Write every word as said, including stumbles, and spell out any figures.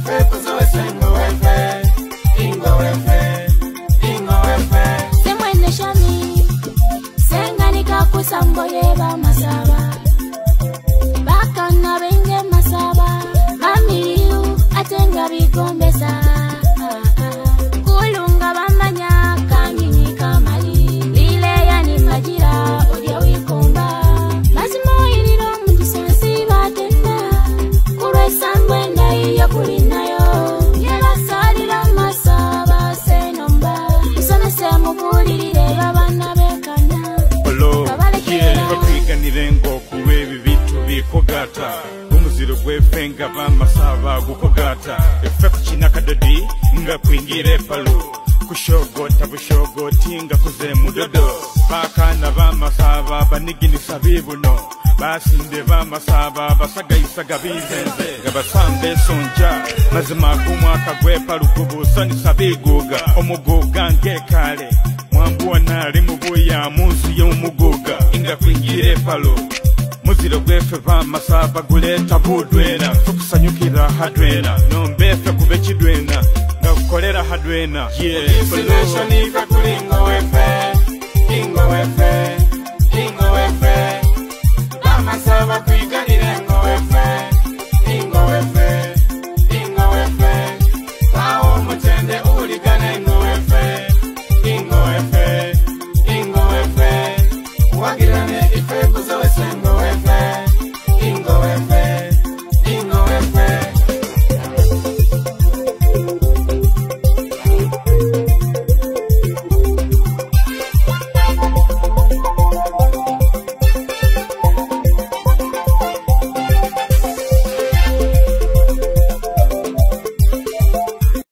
wefe kuzowe sengo wefe ingo wefe ingo wefe semwene shami senga nikakusambo yeba masaba bakana benge masaba mamiliu atenga bikombesa kulunga bamanya kanyinyi kamali lile yani majira odia wikomba mazimo iliro mundisansi batenda kuresa mbwenda iya kulinayo yeba salila masaba senomba usana semu kulilile babana bekana olo yeah bakwiga nirengo kuwebi bitu bikogata umuziro gwefenga bamasaba gukogata efe kuchina kadodi nga kwingire palu kushogota bushogoti nga kuze mudodo bakana bamasaba banigini sabibuno basinde bamasaba basagayisaga bizenze gabasambe sonja mazima kumwaka gwepalu kubusa sabiguga omuguga ngekale mwambuwa nali mubuya munsi y'omuguga inga kwingire palu muziro gwefe bamasaba guleta budwena tukusanyukira hadwena nombefe kube kidwena nga kukolera hadwena Destination ife kulingo wefe ingo wefe ingo wefe bamasaba kwi